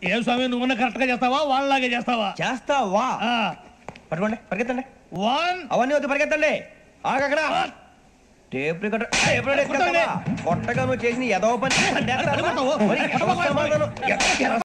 ఏ స్వామి నువ్వు కరెక్ట్ గా చేస్తావా వాళ్ళలాగే చేస్తావా? చేస్తావా? పట్టుకోండి, పరిగెత్తండి. 1 అవన్నీ వద్దు, పరిగెత్తండి. ఆగక్కడ టేప్ రికార్డర్ కొట్టగా నువ్వు చేసిన ఎదవ పని